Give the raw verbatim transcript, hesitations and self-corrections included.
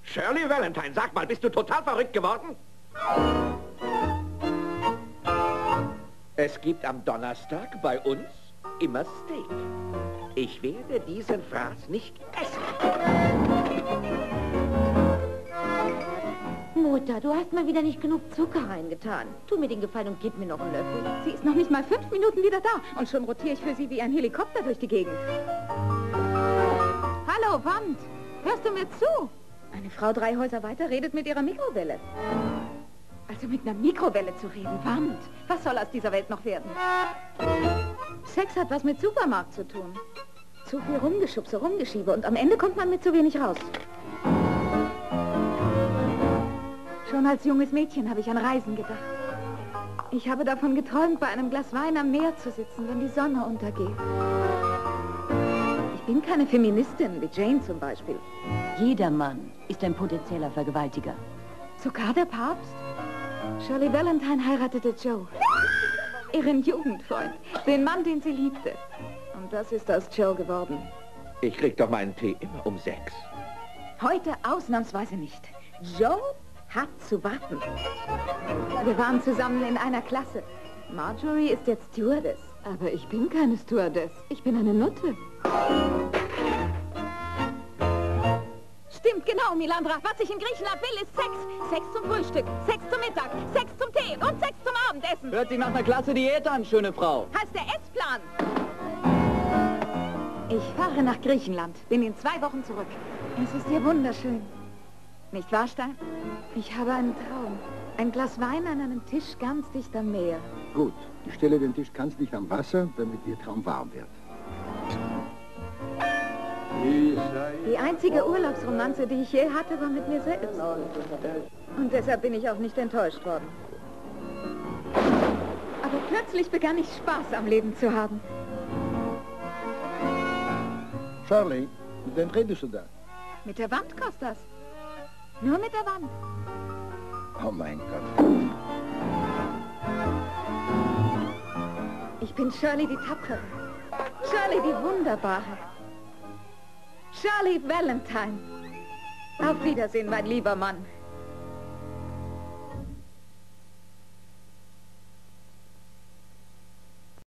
Shirley Valentine, sag mal, bist du total verrückt geworden? Es gibt am Donnerstag bei uns immer Steak. Ich werde diesen Fraß nicht essen. Mutter, du hast mal wieder nicht genug Zucker reingetan. Tu mir den Gefallen und gib mir noch einen Löffel. Sie ist noch nicht mal fünf Minuten wieder da. Und schon rotiere ich für sie wie ein Helikopter durch die Gegend. Hallo, Wand. Hörst du mir zu? Eine Frau drei Häuser weiter redet mit ihrer Mikrowelle. Also mit einer Mikrowelle zu reden, Wand. Was soll aus dieser Welt noch werden? Sex hat was mit Supermarkt zu tun. Zu viel Rumgeschubse, Rumgeschiebe und am Ende kommt man mit zu wenig raus. Schon als junges Mädchen habe ich an Reisen gedacht. Ich habe davon geträumt, bei einem Glas Wein am Meer zu sitzen, wenn die Sonne untergeht. Ich bin keine Feministin, wie Jane zum Beispiel. Jeder Mann ist ein potenzieller Vergewaltiger. Sogar der Papst? Shirley Valentine heiratete Joe. Ihren Jugendfreund. Den Mann, den sie liebte. Und das ist aus Joe geworden. Ich krieg doch meinen Tee immer um sechs. Heute ausnahmsweise nicht. Joe hat zu warten. Wir waren zusammen in einer Klasse. Marjorie ist jetzt Stewardess. Aber ich bin keine Stewardess. Ich bin eine Nutte. Stimmt, genau, Milandra. Was ich in Griechenland will, ist Sex. Sex zum Frühstück, Sex zum Mittag, Sex zum Tee und Sex zum Abendessen. Hört sich nach einer klasse Diät an, schöne Frau. Heißt der Essplan. Ich fahre nach Griechenland. Bin in zwei Wochen zurück. Es ist hier wunderschön. Nicht wahr, Stein? Ich habe einen Traum. Ein Glas Wein an einem Tisch ganz dicht am Meer. Gut, ich stelle den Tisch ganz dicht am Wasser, damit Ihr Traum warm wird. Die einzige Urlaubsromanze, die ich je hatte, war mit mir selbst. Und deshalb bin ich auch nicht enttäuscht worden. Aber plötzlich begann ich Spaß am Leben zu haben. Shirley, mit wem redest du da? Mit der Wand, Kostas. Nur mit der Wand. Oh mein Gott. Ich bin Shirley die Tapfere. Shirley die Wunderbare. Shirley Valentine. Auf Wiedersehen, mein lieber Mann.